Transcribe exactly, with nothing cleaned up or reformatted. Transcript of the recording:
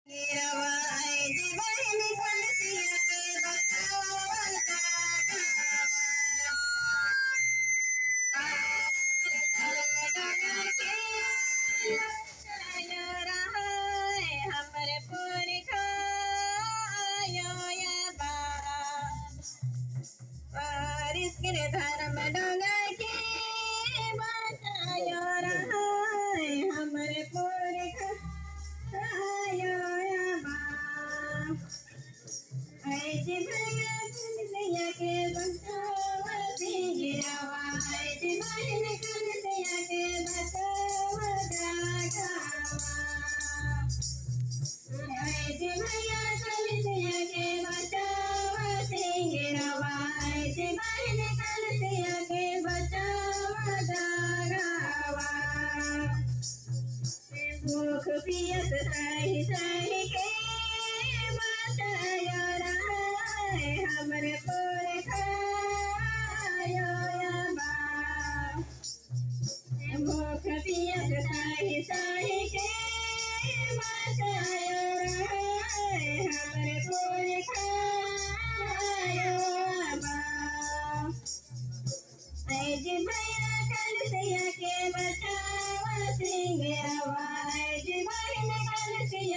धर्म डोंगा के बचायो रहा हमरे पुरख आयो ऐसे भैया कन्हैया के बचावती गिरवा ऐसे बहन कन्हैया के बचावता गावा ऐसे भैया कन्हैया के बचावती गिरवा ऐसे बहन कन्हैया के बचावता गावा भूख पियत सही सही के बतायो हमरे पुरख आयो भूख पियत सही सही के बतायो हमरे पुरख आयो ऐसे भैया कन्हैया के बचावती गिरवा ऐसे बहन कन्हैया